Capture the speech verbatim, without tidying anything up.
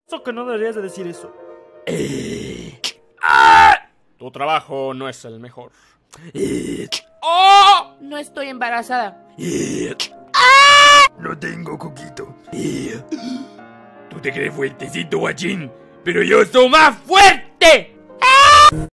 Pienso que no deberías de decir eso. Eh. ¡Ah! Tu trabajo no es el mejor. Eh. ¡Oh! No estoy embarazada. Eh. ¡Ah! No tengo coquito. Eh. Tú te crees fuertecito, guachín, pero yo soy más fuerte.